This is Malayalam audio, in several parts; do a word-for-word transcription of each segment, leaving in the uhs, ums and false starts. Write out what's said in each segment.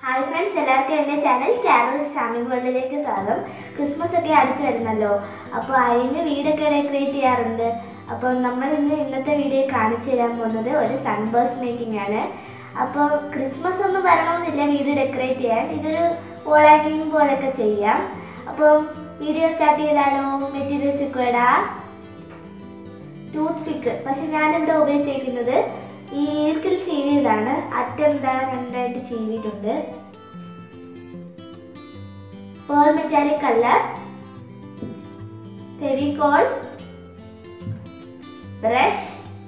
Hi friends, എല്ലാവർക്കും എൻ്റെ ചാനൽ കാരൽ ഷാമിംഗ് വേൾഡിലേക്ക് സ്വാഗതം. ക്രിസ്മസ് ഒക്കെ അടുത്ത് വരുന്നല്ലോ, അപ്പോൾ അതിന് വീടൊക്കെ ഡെക്കറേറ്റ് ചെയ്യാറുണ്ട്. അപ്പോൾ നമ്മൾ ഇന്ന് ഇന്നത്തെ വീഡിയോ കാണിച്ചു തരാൻ പോകുന്നത് ഒരു സൺബേഴ്സ് മേക്കിംഗ് ആണ്. അപ്പോൾ ക്രിസ്മസ് ഒന്നും വരണമെന്നില്ല വീട് ഡെക്കറേറ്റ് ചെയ്യാൻ, ഇതൊരു വോൾ ഹാങ്ങിങ് പോലെയൊക്കെ ചെയ്യാം. അപ്പോൾ വീഡിയോ സ്റ്റാർട്ട് ചെയ്താലോ? മെറ്റീരിയൽസ് ഇക്വേടാ ടൂത്ത് പിക്ക്, പക്ഷെ ഞാനിവിടെ ഉപയോഗിച്ചിരിക്കുന്നത് ഈ ഈർക്കിൽ ചീവിയതാണ്. അറ്റം എന്താ രണ്ടായിട്ട് ചീവിയിട്ടുണ്ട്. Pearl metallic colour, Fevicol, brush,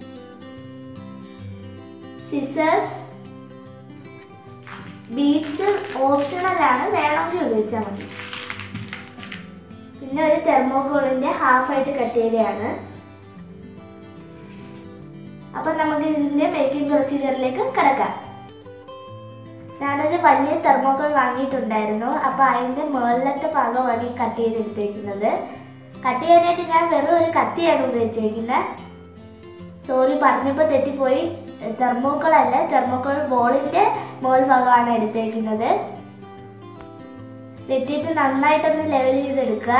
scissors, beads optional ആണ്, വേണമെങ്കിൽ ഉപയോഗിച്ചാൽ മതി. പിന്നെ ഒരു തെർമോകോളിന്റെ ഹാഫ് ആയിട്ട് കട്ട് ചെയ്തതാണ്. അപ്പോൾ നമുക്ക് ഇതിന്റെ മേക്കിംഗ് പ്രൊസീജിയറിലേക്ക് കടക്കാം. ഞാനൊരു വലിയ തെർമോകോൾ വാങ്ങിയിട്ടുണ്ടായിരുന്നു. അപ്പോൾ അതിൻ്റെ മുകളിലത്തെ ഭാഗമാണ് ഈ കട്ട് ചെയ്തെടുത്തേക്കുന്നത്. കട്ട് ചെയ്യാനായിട്ട് ഞാൻ വെറും ഒരു കത്തിയാണ് ഉപയോഗിച്ചിരിക്കുന്നത്. സോറി, പറഞ്ഞപ്പോൾ തെറ്റിപ്പോയി. തെർമോകോൾ അല്ല, തെർമോകോൾ ബോളിൻ്റെ മുകൾ ഭാഗമാണ് എടുത്തേക്കുന്നത്. തെറ്റിയിട്ട് നന്നായിട്ടൊന്ന് ലെവൽ ചെയ്തെടുക്കുക.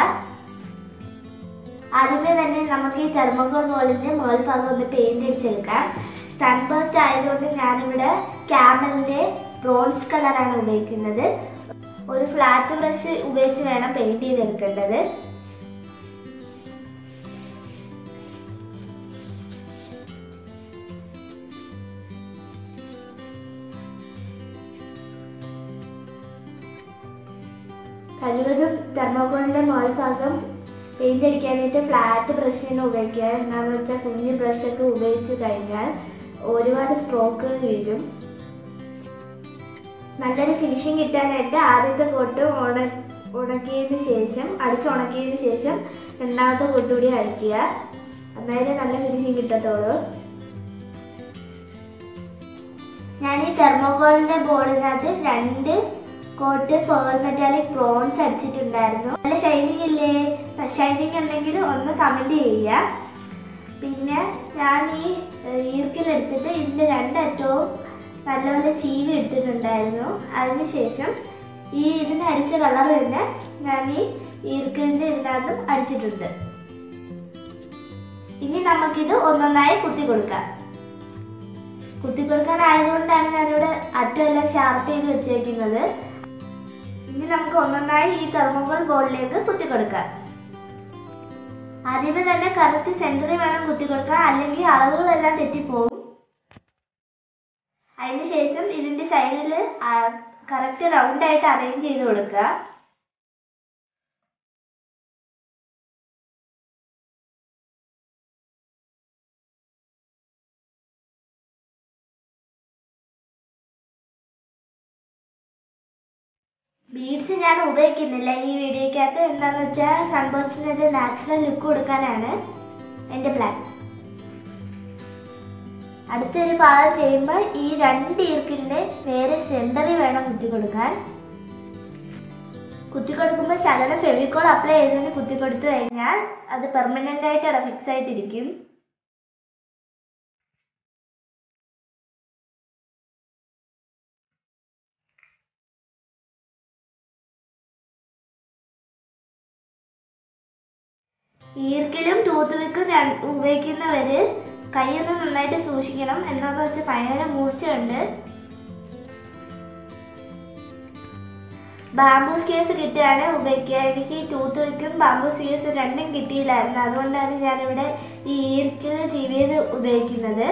ആദ്യമേ തന്നെ നമുക്ക് ഈ തെർമോകോൾ ബോളിൻ്റെ മുകൾ ഭാഗം ഒന്ന് പെയിന്റ് അടിച്ചെടുക്കാം. സൺബേസ്റ്റ് ആയതുകൊണ്ട് ഞാനിവിടെ ക്യാമലിൻ്റെ ബ്രോൺസ് കളറാണ് ഉപയോഗിക്കുന്നത്. ഒരു ഫ്ലാറ്റ് ബ്രഷ് ഉപയോഗിച്ച് വേണം പെയിന്റ് ചെയ്തെടുക്കേണ്ടത്. കഴിവതും തെർമോകോളിൻ്റെ മുകൾ ഭാഗം പെയിന്റ് അടിക്കാനായിട്ട് ഫ്ലാറ്റ് ബ്രഷ് തന്നെ ഉപയോഗിക്കുക. എന്താണെന്ന് വെച്ചാൽ കുഞ്ഞു ബ്രഷൊക്കെ ഉപയോഗിച്ച് കഴിഞ്ഞാൽ ഒരുപാട് സ്ട്രോക്കുകൾ വീഴും. നല്ലൊരു ഫിനിഷിങ് കിട്ടാനായിട്ട് ആദ്യത്തെ കോട്ട് ഉണ ഉണക്കിയതിന് ശേഷം അടിച്ചുണക്കിയതിന് ശേഷം രണ്ടാമത്തെ കോട്ട് കൂടി അടിക്കുക. എന്നാലേ നല്ല ഫിനിഷിങ് കിട്ടത്തുള്ളൂ. ഞാൻ ഈ തെർമോകോളിൻ്റെ ബോളിനകത്ത് രണ്ട് കോട്ട് പേൾ മെറ്റാലിക് ബ്രോൺസ് അടിച്ചിട്ടുണ്ടായിരുന്നു. നല്ല ഷൈനിങ് ഇല്ലേ? ഷൈനിങ് ഉണ്ടെങ്കിൽ ഒന്ന് കമൻറ്റ് ചെയ്യുക. പിന്നെ ഞാൻ ഈ ഈർക്കിലെടുത്തിട്ട് ഇതിൻ്റെ രണ്ടറ്റവും നല്ലപോലെ ചീവി എടുത്തിട്ടുണ്ടായിരുന്നു. അതിനുശേഷം ഈ ഇതിന് അടിച്ച കളർ തന്നെ ഞാൻ ഈ ഈർക്കിലിൻ്റെ ഇതിനകത്തും അടിച്ചിട്ടുണ്ട്. ഇനി നമുക്കിത് ഒന്നൊന്നായി കുത്തി കൊടുക്കാം. കുത്തി കൊടുക്കാനായതുകൊണ്ടാണ് ഞാനിവിടെ അറ്റമെല്ലാം ഷാർപ്പ് ചെയ്ത് വെച്ചേക്കുന്നത്. ഇനി നമുക്ക് ഒന്നൊന്നായി ഈ തെർമോകോൾ ബോളിലേക്ക് കുത്തി കൊടുക്കാം. ആദ്യമേ തന്നെ കറക്റ്റ് സെന്ററിൽ വേണം കുത്തി കൊടുക്കാൻ, അല്ലെങ്കിൽ അളവുകളെല്ലാം തെറ്റിപ്പോകും. അതിനുശേഷം ഇതിന്റെ സൈഡിൽ കറക്റ്റ് റൗണ്ട് ആയിട്ട് അറേഞ്ച് ചെയ്ത് കൊടുക്കുക. ബീഡ്സ് ഞാൻ ഉപയോഗിക്കുന്നില്ല ഈ വീഡിയോക്കകത്ത്. എന്താണെന്ന് വെച്ചാൽ സൺബേസ്റ്റിന് ഒരു നാച്ചുറൽ ലുക്ക് കൊടുക്കാനാണ് എൻ്റെ പ്ലാൻ. അടുത്തൊരു ഭാഗം ചെയ്യുമ്പോൾ ഈ രണ്ട് ഈർക്കിലിൻ്റെ നേരെ സെൻറ്ററിൽ വേണം കുത്തി കൊടുക്കാൻ. കുത്തി കൊടുക്കുമ്പോൾ ശകലം ഫെവിക്കോൾ അപ്ലൈ ചെയ്തതിന് കുത്തി കൊടുത്തു കഴിഞ്ഞാൽ അത് പെർമനൻ്റ് ആയിട്ട് അവിടെ ഫിക്സ് ആയിട്ടിരിക്കും. ഈർക്കിലും ടൂത്ത് പിക്കും ഉപയോഗിക്കുന്നവര് കൈയൊന്ന് നന്നായിട്ട് സൂക്ഷിക്കണം. എന്താണെന്ന് വെച്ചാൽ ഭയങ്കര മൂർച്ചയുണ്ട്. ബാംബൂസ് കേസ് കിട്ടുകയാണ് ഉപയോഗിക്കുക. എനിക്ക് ടൂത്ത് പിക്കും ബാംബൂസ് കേസ് രണ്ടും കിട്ടിയില്ലായിരുന്നു. അതുകൊണ്ടാണ് ഞാനിവിടെ ഈ ഈർക്കിൽ ചീവിയത് ഉപയോഗിക്കുന്നത്.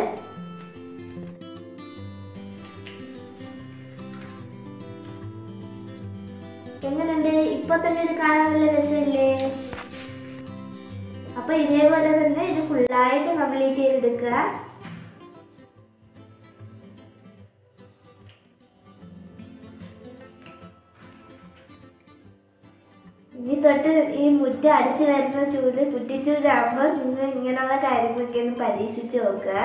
എങ്ങനെയുണ്ട്? ഇപ്പൊ തന്നെ ഇത് കാണാൻ നല്ല രസമില്ലേ? അപ്പൊ ഇതേപോലെ തന്നെ ഇത് ഫുള്ളായിട്ട് കംപ്ലീറ്റ് ചെയ്തെടുക്കുക. ഇനി തൊട്ട് ഈ മുറ്റം അടിച്ചു വരുന്ന ചൂട് കുറ്റിച്ചൂടാകുമ്പോൾ നിങ്ങൾ ഇങ്ങനെയുള്ള കാര്യങ്ങളൊക്കെ ഒന്ന് പരീക്ഷിച്ച് നോക്കുക.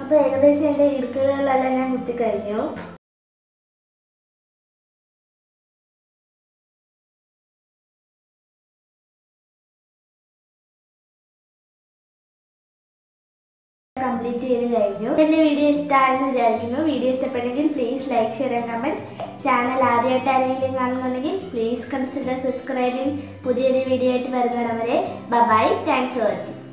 അപ്പോൾ ഏകദേശം എൻ്റെ ഇടുക്കുകളിലെല്ലാം ഞാൻ കുത്തിക്കഴിഞ്ഞു. കംപ്ലീറ്റ് ചെയ്ത് കഴിഞ്ഞു. എൻ്റെ വീഡിയോ ഇഷ്ടമായെന്ന് വിചാരിക്കുന്നു. വീഡിയോ ഇഷ്ടപ്പെട്ടെങ്കിൽ please like, share and comment. Channel ആദ്യമായിട്ട് ആരെങ്കിലും കാണുന്നുണ്ടെങ്കിൽ പ്ലീസ് കൺസിഡർ സബ്സ്ക്രൈബിങ്. പുതിയൊരു വീഡിയോ ആയിട്ട് വരുന്നവരെ bye bye. Thanks for watching.